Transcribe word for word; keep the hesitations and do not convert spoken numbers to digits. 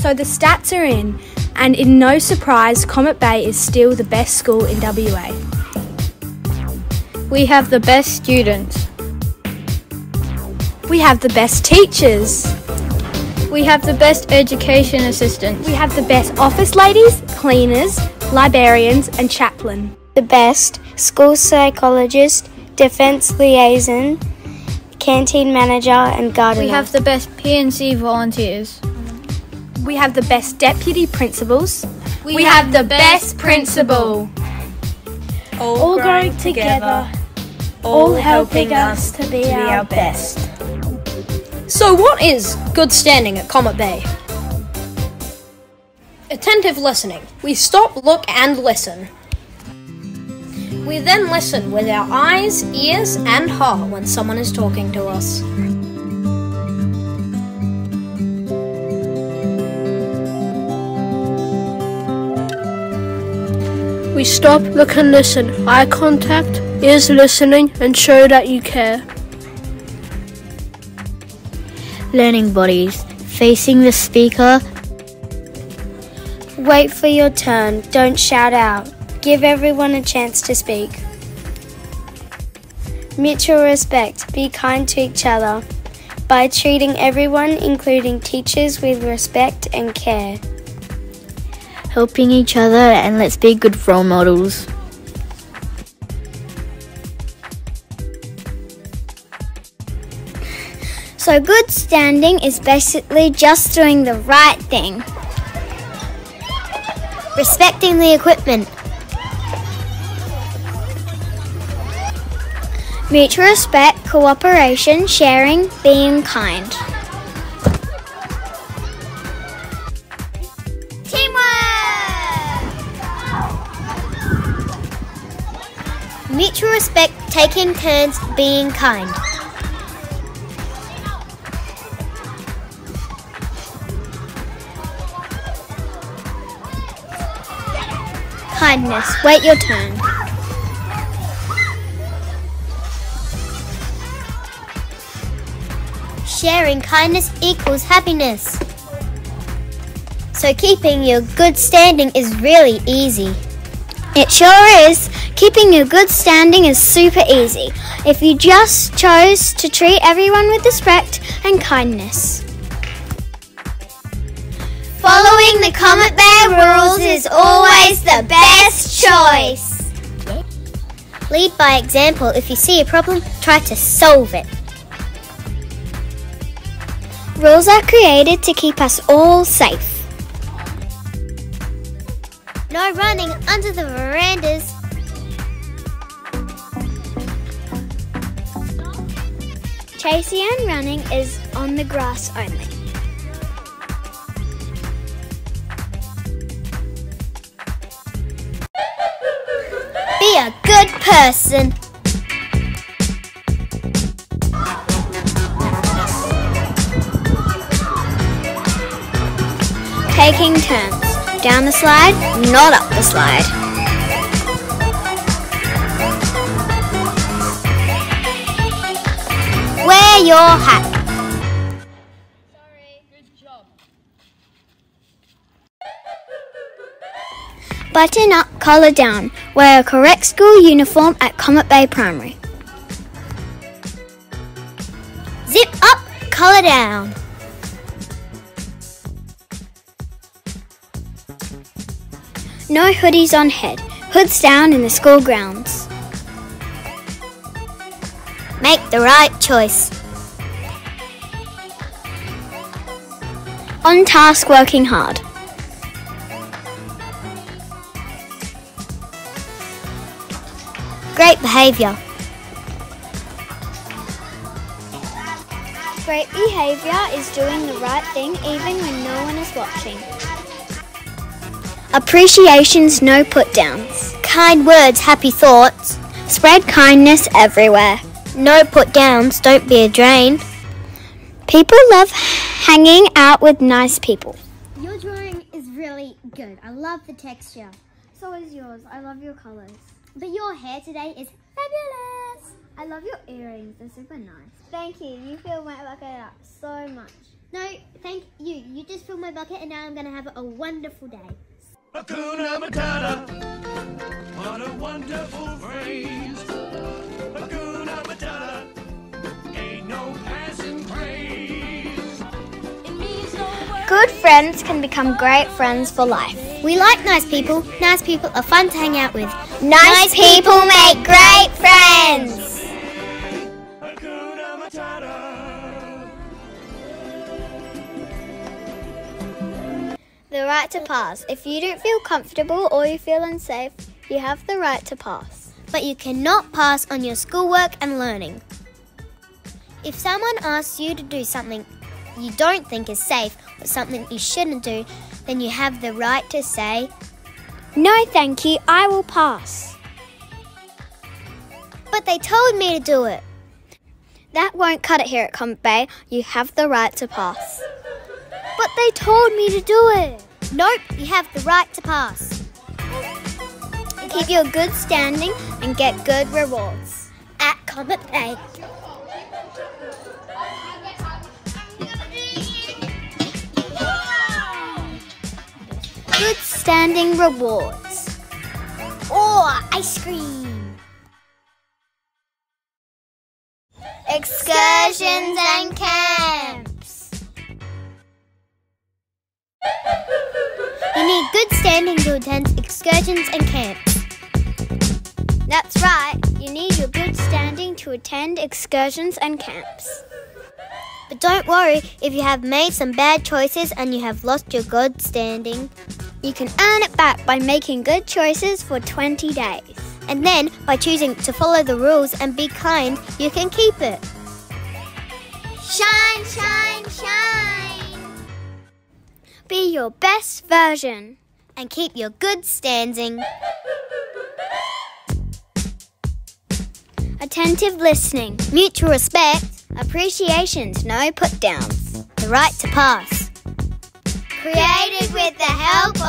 So the stats are in, and in no surprise, Comet Bay is still the best school in W A. We have the best students. We have the best teachers. We have the best education assistants. We have the best office ladies, cleaners, librarians and chaplain. The best school psychologist, defence liaison, canteen manager and gardener. We have the best P and C volunteers. We have the best deputy principals. We, we have, have the best principal. All, all growing together, all helping us to be our best. So what is good standing at Comet Bay? Attentive listening. We stop, look and listen. We then listen with our eyes, ears and heart when someone is talking to us. We stop, look and listen. Eye contact, ears listening and show that you care. Learning bodies, facing the speaker. Wait for your turn, don't shout out. Give everyone a chance to speak. Mutual respect, be kind to each other by treating everyone, including teachers, with respect and care. Helping each other, and let's be good role models. So good standing is basically just doing the right thing. Respecting the equipment. Mutual respect, cooperation, sharing, being kind. Mutual respect, taking turns, being kind. Kindness, wait your turn. Sharing kindness equals happiness. So keeping your good standing is really easy. It sure is. Keeping your good standing is super easy if you just chose to treat everyone with respect and kindness. Following the Comet Bay rules is always the best choice. Lead by example. If you see a problem, try to solve it. Rules are created to keep us all safe. No running under the verandas. Chasing and running is on the grass only. Be a good person. Taking turns. Down the slide, not up the slide. Wear your hat. Sorry, good job. Button up, collar down. Wear a correct school uniform at Comet Bay Primary. Zip up, collar down. No hoodies on head. Hoods down in the school grounds. Make the right choice. On task, working hard. Great behaviour. Great behaviour is doing the right thing even when no one is watching. Appreciations, no put-downs. Kind words, happy thoughts. Spread kindness everywhere. No put-downs, don't be a drain. People love hanging out with nice people. Your drawing is really good. I love the texture. So is yours. I love your colours. But your hair today is fabulous. I love your earrings. They're super nice. Thank you. You fill my bucket up so much. No, thank you. You just filled my bucket and now I'm going to have a wonderful day. Hakuna Matata, what a wonderful phrase. Hakuna Matata, ain't no passing craze. It means no words. Good friends can become great friends for life. We like nice people. Nice people are fun to hang out with. Nice, nice people make great friends. Hakuna Matata. The right to pass. If you don't feel comfortable or you feel unsafe, you have the right to pass. But you cannot pass on your schoolwork and learning. If someone asks you to do something you don't think is safe or something you shouldn't do, then you have the right to say, "No, thank you, I will pass." "But they told me to do it." That won't cut it here at Comet Bay. You have the right to pass. "But they told me to do it." Nope, you have the right to pass. Keep your good standing and get good rewards at Comet Bay. Good standing rewards. Or ice cream. Excursions and camps. You need good standing to attend excursions and camps. That's right, you need your good standing to attend excursions and camps. But don't worry, if you have made some bad choices and you have lost your good standing, you can earn it back by making good choices for twenty days. And then, by choosing to follow the rules and be kind, you can keep it. Shine, shine, shine! Be your best version. And keep your good standing. Attentive listening. Mutual respect. Appreciations, no put-downs. The right to pass. Created with the help